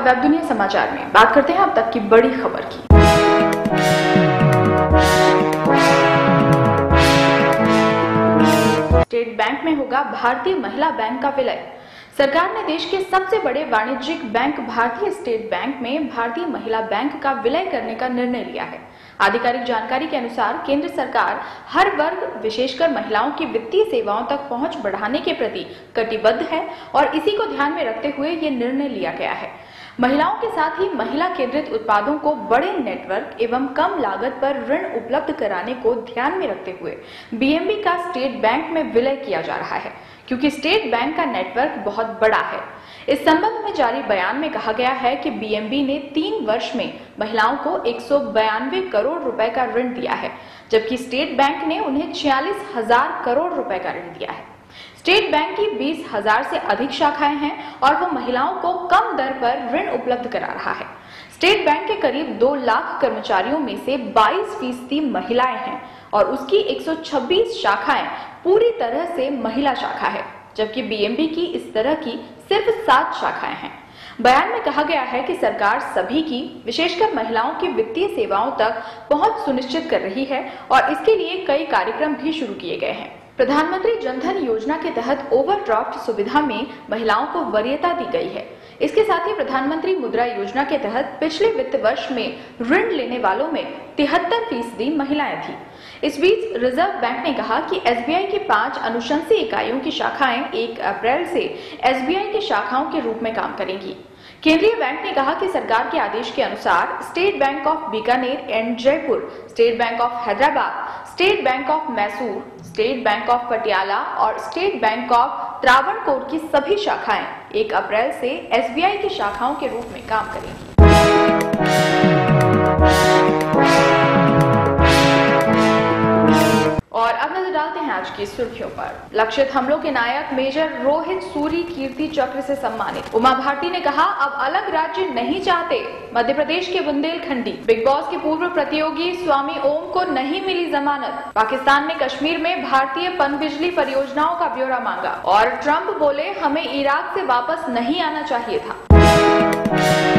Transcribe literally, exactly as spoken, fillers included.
Web दुनिया समाचार में बात करते हैं अब तक की बड़ी खबर की। स्टेट बैंक में होगा भारतीय महिला बैंक का विलय। सरकार ने देश के सबसे बड़े वाणिज्यिक बैंक भारतीय स्टेट बैंक में भारतीय महिला बैंक का विलय करने का निर्णय लिया है। आधिकारिक जानकारी के अनुसार केंद्र सरकार हर वर्ग विशेषकर महिलाओं की वित्तीय सेवाओं तक पहुंच बढ़ाने के प्रति कटिबद्ध है और इसी को ध्यान में रखते हुए ये निर्णय लिया गया है। महिलाओं के साथ ही महिला केंद्रित उत्पादों को बड़े नेटवर्क एवं कम लागत पर ऋण उपलब्ध कराने को ध्यान में रखते हुए बीएमबी का स्टेट बैंक में विलय किया जा रहा है, क्योंकि स्टेट बैंक का नेटवर्क बहुत बड़ा है। इस संबंध में जारी बयान में कहा गया है कि बीएमबी ने तीन वर्ष में महिलाओं को एक सौ बयानवे करोड़ रुपए का ऋण दिया है, जबकि स्टेट बैंक ने उन्हें छियालीस हजार करोड़ रुपए का ऋण दिया है। स्टेट बैंक की बीस हजार से अधिक शाखाएं हैं और वो महिलाओं को कम दर पर ऋण उपलब्ध करा रहा है। स्टेट बैंक के करीब दो लाख कर्मचारियों में से बाईस फीसदी महिलाएं हैं और उसकी एक सौ छब्बीस शाखाएं पूरी तरह से महिला शाखा है, जबकि बीएमबी की इस तरह की सिर्फ सात शाखाएं हैं। बयान में कहा गया है कि सरकार सभी की, विशेषकर महिलाओं की वित्तीय सेवाओं तक पहुंच सुनिश्चित कर रही है और इसके लिए कई कार्यक्रम भी शुरू किए गए हैं। प्रधानमंत्री जनधन योजना के तहत ओवरड्राफ्ट सुविधा में महिलाओं को वरीयता दी गई है। इसके साथ ही प्रधानमंत्री मुद्रा योजना के तहत पिछले वित्त वर्ष में ऋण लेने वालों में तिहत्तर फीसदी महिलाएं थी। इस बीच रिजर्व बैंक ने कहा कि एसबीआई की पांच अनुशंसी इकाइयों की शाखाएं एक अप्रैल से एसबीआई की शाखाओं के रूप में काम करेंगी। केंद्रीय बैंक ने कहा कि सरकार के आदेश के अनुसार State Bank of Bikaner and Jaipur, State Bank of Hyderabad, State Bank of Mysore, State Bank of Patiala और स्टेट बैंक ऑफ त्रावणकोर की सभी शाखाएं एक अप्रैल से एसबीआई की शाखाओं के रूप में काम करेंगी। और अब नजर डालते हैं आज की सुर्खियों पर। लक्षित हमलों के नायक मेजर रोहित सूरी कीर्ति चक्र से सम्मानित। उमा भारती ने कहा, अब अलग राज्य नहीं चाहते। मध्य प्रदेश के बुंदेलखंडी। बिग बॉस के पूर्व प्रतियोगी स्वामी ओम को नहीं मिली जमानत। पाकिस्तान ने कश्मीर में भारतीय पनबिजली परियोजनाओं का ब्यौरा मांगा और ट्रंप बोले, हमें इराक से वापस नहीं आना चाहिए था।